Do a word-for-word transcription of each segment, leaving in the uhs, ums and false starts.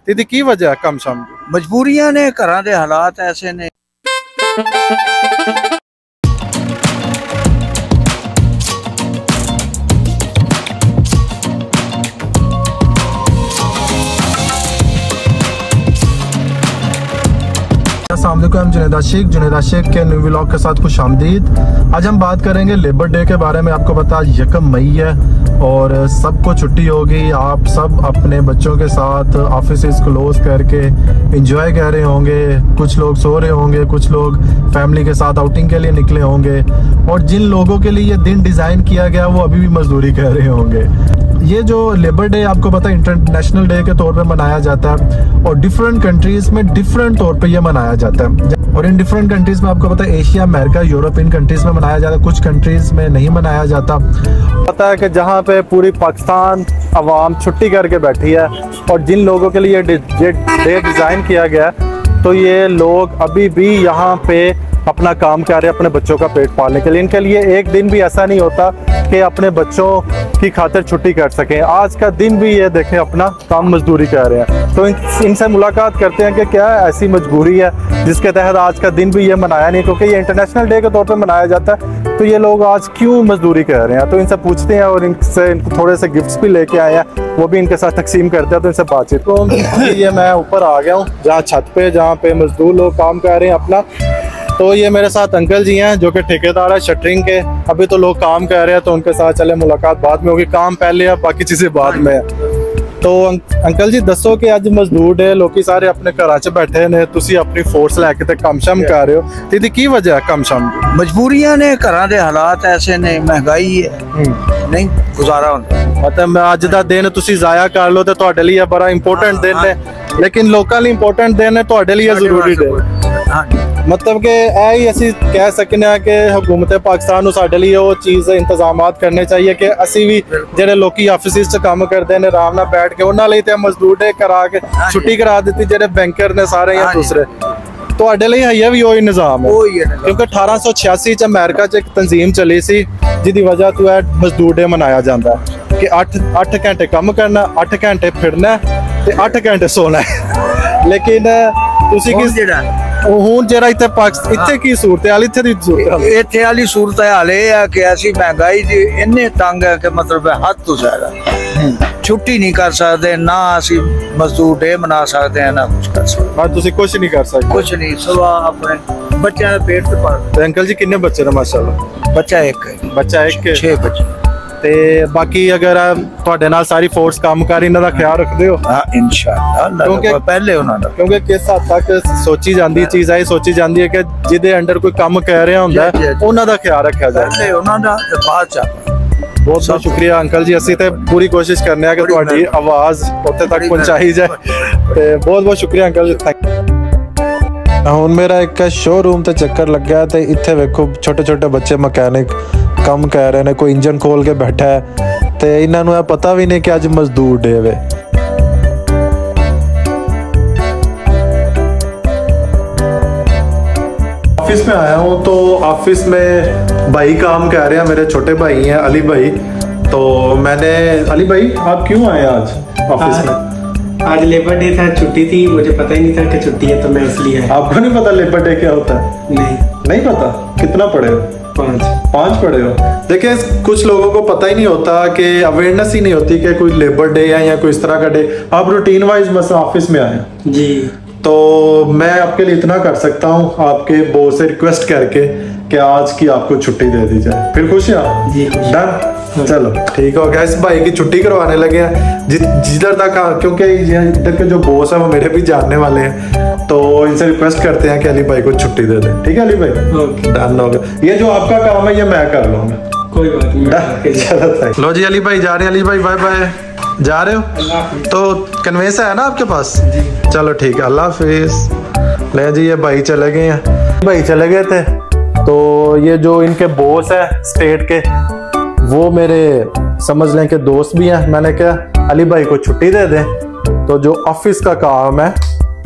ਇਹਦੀ ਕੀ ਵਜ੍ਹਾ ਕੰਮ ਸ਼ਾਮ ਦੀ? ਮਜਬੂਰੀਆਂ ਨੇ, ਘਰਾਂ ਦੇ ਹਾਲਾਤ ਐਸੇ ਨੇ। अस्सलामुअलैकुम, जुनैद आशिक जुनैद आशिक के न्यू व्लॉग के साथ खुश आमदीद। आज हम बात करेंगे लेबर डे के बारे में। आपको पता है यकम मई है और सबको छुट्टी होगी। आप सब अपने बच्चों के साथ ऑफिस क्लोज करके एंजॉय कर रहे होंगे। कुछ लोग सो रहे होंगे, कुछ लोग फैमिली के साथ आउटिंग के लिए निकले होंगे और जिन लोगों के लिए ये दिन डिज़ाइन किया गया वो अभी भी मजदूरी कर रहे होंगे। ये जो लेबर डे आपको पता है इंटरनेशनल डे के तौर पे मनाया जाता है और डिफरेंट कंट्रीज में डिफरेंट तौर पे ये मनाया जाता है। और इन डिफरेंट कंट्रीज में आपको पता है एशिया, अमेरिका, यूरोप, इन कंट्रीज में मनाया जाता है। कुछ कंट्रीज में नहीं मनाया जाता। पता है कि जहाँ पे पूरी पाकिस्तान अवाम छुट्टी करके बैठी है और जिन लोगों के लिए डे डिज़ाइन किया गया तो ये लोग अभी भी यहाँ पे अपना काम कर रहे हैं अपने बच्चों का पेट पालने के लिए। इनके लिए एक दिन भी ऐसा नहीं होता कि अपने बच्चों की खातिर छुट्टी कर सकें। आज का दिन भी ये देखें अपना काम मजदूरी कर रहे हैं। तो इन, इनसे मुलाकात करते हैं कि क्या ऐसी मजबूरी है जिसके तहत आज का दिन भी ये मनाया नहीं, क्योंकि ये इंटरनेशनल डे के तौर पर मनाया जाता है। तो ये लोग आज क्यों मजदूरी कर रहे हैं, तो इनसे पूछते हैं और इनसे इनको थोड़े से गिफ्ट्स भी लेके आए हैं, वो भी इनके साथ तकसीम करते हैं। तो इनसे बातचीत तो ये मैं ऊपर आ गया हूँ जहाँ छत पे, जहाँ पे मजदूर लोग काम कर रहे हैं अपना। तो ये मेरे साथ अंकल जी हैं जो कि ठेकेदार है शटरिंग के। अभी तो लोग काम कर रहे हैं तो उनके साथ चले मुलाकात बाद में होगी। काम पहले है, बाकी चीज़ें बाद में है। तो अंकल जी दसो कि अज मजदूर डे, लोग सारे अपने घर च बैठे ने, तुसी अपनी फोर्स लैके ते कम शम कर रहे हो, तो इसकी की वजह है कम शम की? मजबूरियां ने, घरां दे हालात ऐसे ने, महंगाई है, नहीं गुजारा होता। मतलब अज का दिन तुसी जाया कर लो तो तुहाडे लिए बड़ा इंपोर्टेंट दिन है, लेकिन लोकां लई इंपोर्टेंट दिन है, तुहाडे लिए जरूरी डे। मतलब कि यही असी कह सकते हैं कि हुकूमत पाकिस्तान को साडे लिए वो चीज़ इंतजाम करने चाहिए कि असी भी जेडे लोग ऑफिस काम करते हैं आराम नाल बैठ के उन्होंने लिए मजदूर डे करा के छुट्टी करा दी। जेडे बैंकर ने सारे या दूसरे तुहाडे लिए है भी वही निज़ाम है, क्योंकि अठारह सौ छियासी च अमेरिका च एक तंजीम चली सी जिसकी वजह तो है मजदूर डे मनाया जाता है कि अठ अठ घंटे कम करना, अठ घंटे फिरना ते अठ घंटे सोना है। लेकिन तुसी किस ਹੁਣ ਜਿਹੜਾ ਇੱਥੇ ਪਾਕਿਸਤਾਨ ਇੱਥੇ ਕੀ ਸੂਰਤ ਹਾਲ, ਇੱਥੇ ਦੀ ਸੂਰਤ ਹਾਲ ਇੱਥੇ ਵਾਲੀ ਸੂਰਤ ਹਾਲ ਇਹ ਹੈ ਕਿ ਅਸੀਂ ਮਹਿੰਗਾਈ ਦੀ ਇੰਨੇ ਤੰਗ ਹੈ ਕਿ ਮਤਲਬ ਹੱਦ ਤੋਂ ਜ਼ਿਆਦਾ ਛੁੱਟੀ ਨਹੀਂ ਕਰ ਸਕਦੇ, ਨਾ ਅਸੀਂ ਮਜ਼ਦੂਰ ਡੇ ਮਨਾ ਸਕਦੇ ਹਾਂ, ਨਾ ਕੁਝ ਕਰ ਸਕਦੇ। ਹਾਂ ਤੁਸੀਂ ਕੁਝ ਨਹੀਂ ਕਰ ਸਕਦੇ? ਕੁਝ ਨਹੀਂ, ਸਿਵਾ ਆਪਣੇ ਬੱਚਿਆਂ ਦੇ ਪੇਟ ਤੇ ਪਾਲ। ਅੰਕਲ ਜੀ ਕਿੰਨੇ ਬੱਚੇ ਨੇ? ਮਾਸ਼ਾਅੱਲਾ ਬੱਚਾ ਇੱਕ ਹੈ। ਬੱਚਾ ਇੱਕ? ਛੇ ਬੱਚੇ। ਤੇ ਬਾਕੀ ਅਗਰ ਤੁਹਾਡੇ ਨਾਲ ਸਾਰੀ ਫੋਰਸ ਕੰਮ ਕਰ ਇਹਨਾਂ ਦਾ ਖਿਆਲ ਰੱਖਦੇ ਹੋ? ਹਾਂ ਇਨਸ਼ਾਅੱਲਾ, ਕਿਉਂਕਿ ਪਹਿਲੇ ਉਹਨਾਂ ਦਾ, ਕਿਉਂਕਿ ਕਿਸ ਹੱਦ ਤੱਕ ਸੋਚੀ ਜਾਂਦੀ ਚੀਜ਼ ਹੈ, ਸੋਚੀ ਜਾਂਦੀ ਹੈ ਕਿ ਜਿਹਦੇ ਅੰਡਰ ਕੋਈ ਕੰਮ ਕਰ ਰਿਹਾ ਹੁੰਦਾ ਉਹਨਾਂ ਦਾ ਖਿਆਲ ਰੱਖਿਆ ਜਾਏ, ਪਹਿਲੇ ਉਹਨਾਂ ਦਾ ਤੇ ਬਾਅਦ ਚ। ਬਹੁਤ ਬਹੁਤ ਸ਼ੁਕਰੀਆ ਅੰਕਲ ਜੀ। ਅਸੀਂ ਤੇ ਪੂਰੀ ਕੋਸ਼ਿਸ਼ ਕਰਨੇ ਆ ਕਿ ਤੁਹਾਡੀ ਆਵਾਜ਼ ਉੱਥੇ ਤੱਕ ਪਹੁੰਚਾਈ ਜਾਏ ਤੇ ਬਹੁਤ ਬਹੁਤ ਸ਼ੁਕਰੀਆ ਅੰਕਲ ਜੀ। ਹੁਣ ਮੇਰਾ ਇੱਕ ਸ਼ੋਰੂਮ ਤੇ ਚੱਕਰ ਲੱਗਾ ਤੇ ਇੱਥੇ ਵੇਖੋ ਛੋਟੇ ਛੋਟੇ ਬੱਚੇ ਮਕੈਨਿਕ ਕੰਮ ਕਰ ਰਹੇ ਨੇ। ਕੋਈ ਇੰਜਨ ਖੋਲ ਕੇ ਬੈਠਾ ਹੈ ਤੇ ਇਹਨਾਂ ਨੂੰ ਇਹ ਪਤਾ ਵੀ नहीं कि आज मजदूर डे है। ऑफिस में आया हूँ तो ऑफिस में भाई काम कर रहे हैं, मेरे छोटे भाई हैं अली भाई। तो मैंने अली भाई आप क्यों आए आज ऑफिस में? आज लेबर डे था, छुट्टी थी, मुझे पता ही नहीं था कि छुट्टी है तो मैं इसलिए आया। आपको नहीं पता लेबर डे क्या होता है? नहीं नहीं पता। कितना पढ़े हो? पाँच। पाँच पढ़े हो? देखिए कुछ लोगों को पता ही नहीं होता कि अवेयरनेस ही नहीं होती कि कोई लेबर डे है या कोई इस तरह का डे। आप रूटीन वाइज बस ऑफिस में आए जी, तो मैं आपके लिए इतना कर सकता हूँ आपके बॉस से रिक्वेस्ट करके कि आज की आपको छुट्टी दे दी जाए। फिर खुश हैं आप? जी डन। चलो ठीक हो गया, इस भाई की छुट्टी करवाने लगे हैं जिधर तक, क्योंकि इधर के जो बॉस है वो मेरे भी जानने वाले हैं, तो इनसे रिक्वेस्ट करते हैं कि अली भाई को छुट्टी दे दें। ठीक है अली भाई? डन हो गया। ये जो आपका काम है ये मैं कर लूँगा, कोई बात नहीं। चलो लो जी अली भाई जा रहे हैं। अली भाई बाय बाय। जा रहे हो तो कन्वेंस है ना आपके पास? जी चलो ठीक है, अल्लाह हाफिज। ले जी ये भाई चले गए हैं, भाई चले गए थे। तो ये जो इनके बॉस है स्टेट के वो मेरे समझ लें कि दोस्त भी हैं। मैंने कहा अली भाई को छुट्टी दे दें, तो जो ऑफिस का काम है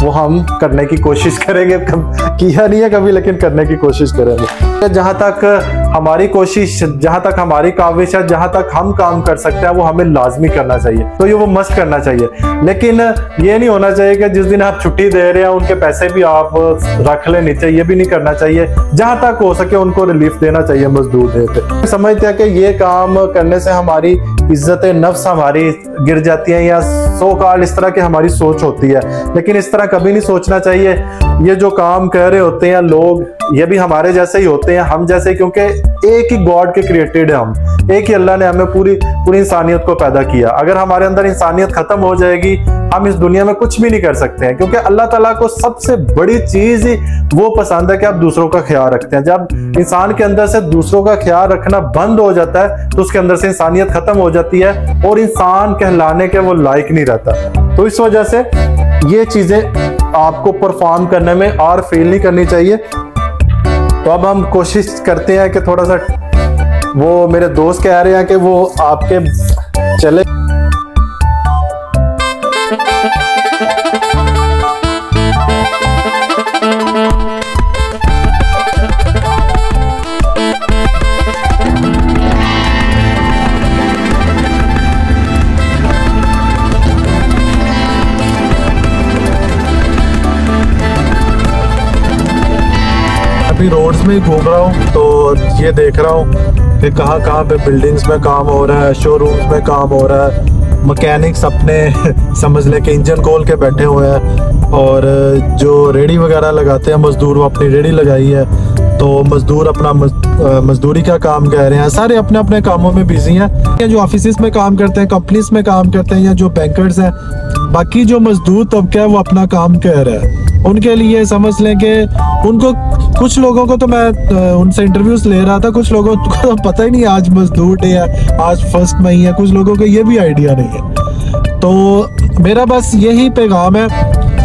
वो हम करने की कोशिश करेंगे। किया नहीं है कभी, लेकिन करने की कोशिश करेंगे। जहाँ तक हमारी कोशिश, जहाँ तक हमारी काविश है, जहाँ तक हम काम कर सकते हैं वो हमें लाजमी करना चाहिए, तो ये वो मस्त करना चाहिए। लेकिन ये नहीं होना चाहिए कि जिस दिन आप छुट्टी दे रहे हैं उनके पैसे भी आप रख ले नीचे, ये भी नहीं करना चाहिए। जहाँ तक हो सके उनको रिलीफ देना चाहिए मजदूर देते। समझते हैं कि ये काम करने से हमारी इज्जत नफ्स हमारी गिर जाती है, या सो काल इस तरह की हमारी सोच होती है, लेकिन इस तरह कभी नहीं सोचना चाहिए। ये जो काम कर रहे होते हैं लोग, ये भी हमारे जैसे ही होते हैं, हम जैसे, क्योंकि एक ही गॉड के क्रिएटेड है हम, एक ही अल्लाह ने हमें पूरी पूरी इंसानियत को पैदा किया। अगर हमारे अंदर इंसानियत खत्म हो जाएगी, हम इस दुनिया में कुछ भी नहीं कर सकते हैं, क्योंकि अल्लाह ताला को सबसे बड़ी चीज ही वो पसंद है कि आप दूसरों का ख्याल रखते हैं। जब इंसान के अंदर से दूसरों का ख्याल रखना बंद हो जाता है तो उसके अंदर से इंसानियत खत्म हो जाती है और इंसान कहलाने के वो लायक नहीं रहता। तो इस वजह से ये चीजें आपको परफॉर्म करने में और फेल नहीं करनी चाहिए। तो अब हम कोशिश करते हैं कि थोड़ा सा, वो मेरे दोस्त कह रहे हैं कि वो आपके चले रोड्स में घूम रहा हूँ, तो ये देख रहा हूँ कि कहाँ कहाँ पे बिल्डिंग्स में काम हो रहा है, शोरूम्स में काम हो रहा है, मैकेनिक्स अपने समझ ले कि इंजन खोल के बैठे हुए हैं, और जो रेडी वगैरह लगाते हैं मजदूर वो अपनी रेडी लगाई है, तो मजदूर अपना मजदूरी का काम कर रहे हैं। सारे अपने अपने कामों में बिजी हैं। जो ऑफिस में काम करते हैं, कंपनीज में काम करते हैं, या जो बैंकर्स हैं, बाकी जो मजदूर तबका है वो अपना काम कर रहा है। उनके लिए समझ लें कि उनको, कुछ लोगों को तो मैं उनसे इंटरव्यूज ले रहा था, कुछ लोगों को तो पता ही नहीं आज मजदूर डे है, आज फर्स्ट मई है, कुछ लोगों को ये भी आइडिया नहीं है। तो मेरा बस यही पैगाम है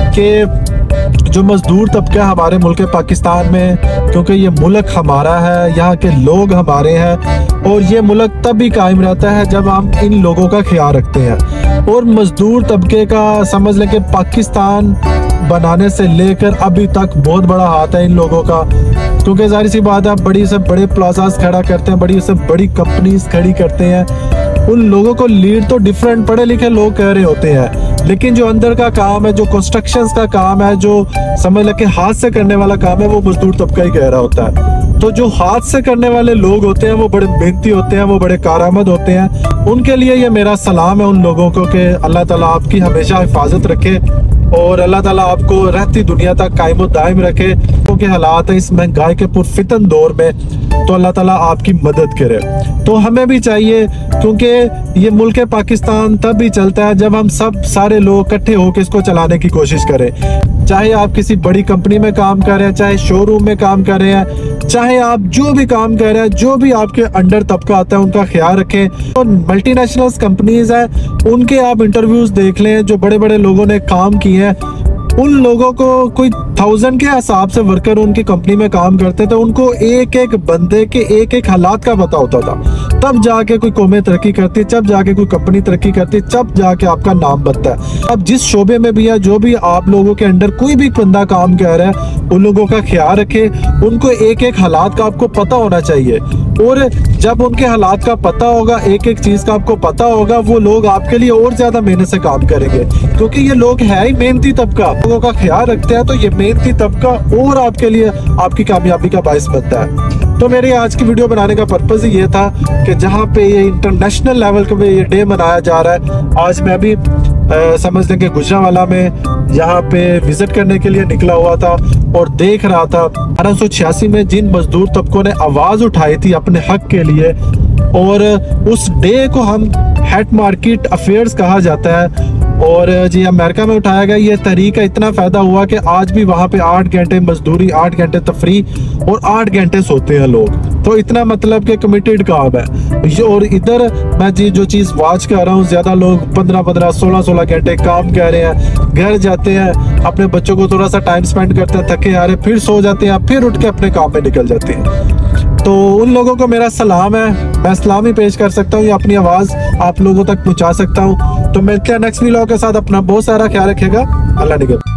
कि जो मजदूर तबका हमारे मुल्क पाकिस्तान में, क्योंकि ये मुल्क हमारा है, यहाँ के लोग हमारे हैं, और ये मुल्क तब भी कायम रहता है जब हम इन लोगों का ख्याल रखते हैं। और मजदूर तबके का समझ लें कि पाकिस्तान बनाने से लेकर अभी तक बहुत बड़ा हाथ है इन लोगों का, क्योंकि जाहिर सी बात है बड़ी से बड़े प्लाजास खड़ा करते हैं, बड़ी से बड़ी कंपनीज खड़ी करते हैं, उन लोगों को लीड तो डिफरेंट पढ़े लिखे लोग कह रहे होते हैं, लेकिन जो अंदर का काम है, जो कंस्ट्रक्शंस का काम है, जो समझ लें कि हाथ से करने वाला काम है, वो मजदूर तबका ही कह रहा होता है। तो जो हाथ से करने वाले लोग होते हैं वो बड़े मेहनती होते हैं, वो बड़े कारआमद होते हैं। उनके लिए ये मेरा सलाम है उन लोगों को कि अल्लाह ताला आपकी हमेशा हिफाजत रखे और अल्लाह ताला आपको रहती दुनिया तक कायम दायम रखे। क्योंकि हालात है इस महंगाई के पुरफितन दौर में, तो अल्लाह ताला आपकी मदद करे। तो हमें भी चाहिए, क्योंकि ये मुल्क पाकिस्तान तब भी चलता है जब हम सब सारे लोग इकट्ठे होकर इसको चलाने की कोशिश करें। चाहे आप किसी बड़ी कंपनी में काम कर रहे हैं, चाहे शोरूम में काम कर रहे हैं, चाहे आप जो भी काम कर रहे हैं, जो भी आपके अंडर तबका आता है उनका ख्याल रखें। तो मल्टीनेशनल कंपनीज हैं, उनके आप इंटरव्यूज देख लें, जो बड़े बड़े लोगों ने काम किए हैं, उन लोगों को कोई थाउजेंड के हिसाब से वर्कर उनकी कंपनी में काम करते थे, उनको एक एक बंदे के एक एक हालात का पता होता था। तब जाके कोई कौमें तरक्की करती, तब जाके कोई कंपनी तरक्की करती, तब जाके आपका नाम बनता है। अब जिस शोबे में भी है, जो भी आप लोगों के अंडर कोई भी बंदा काम कर रहा है, उन लोगों का ख्याल रखे, उनको एक एक हालात का आपको पता होना चाहिए। और जब उनके हालात का पता होगा, एक एक चीज का आपको पता होगा, वो लोग आपके लिए और ज्यादा मेहनत से काम करेंगे, क्योंकि ये लोग है ही मेहनती तबका, लोगों का ख्याल रखते हैं। तो ये मेहनती तबका और आपके लिए आपकी कामयाबी का बायस बनता है। तो मेरे आज की वीडियो बनाने का पर्पज ही ये था कि जहाँ पे ये इंटरनेशनल लेवल पे ये डे मनाया जा रहा है, आज मैं भी आ, समझ लें कि गुजरांवाला में यहाँ पे विजिट करने के लिए निकला हुआ था और देख रहा था अठारह सौ छियासी में जिन मजदूर तबकों ने आवाज उठाई थी अपने हक के लिए, और उस डे को हम हेड मार्केट अफेयर्स कहा जाता है। और जी अमेरिका में उठाया गया ये तहरीक का इतना फायदा हुआ कि आज भी वहाँ पे आठ घंटे मजदूरी, आठ घंटे तफरी और आठ घंटे सोते हैं लोग। तो इतना मतलब कि कमिटेड काम है। और इधर मैं जी जो चीज़ वॉच कर रहा हूँ, ज़्यादा लोग पंद्रह पंद्रह सोलह सोलह घंटे काम कर रहे हैं, घर जाते हैं, अपने बच्चों को थोड़ा सा टाइम स्पेंड करते हैं, थके हारे फिर सो जाते हैं, फिर उठ के अपने काम में निकल जाते हैं। तो उन लोगों को मेरा सलाम है, मैं सलाम ही पेश कर सकता हूँ, या अपनी आवाज़ आप लोगों तक पहुँचा सकता हूँ। तो मिलते हैं नेक्स्ट व्लॉग के साथ। अपना बहुत सारा ख्याल रखिएगा। अल्लाह निगहबान।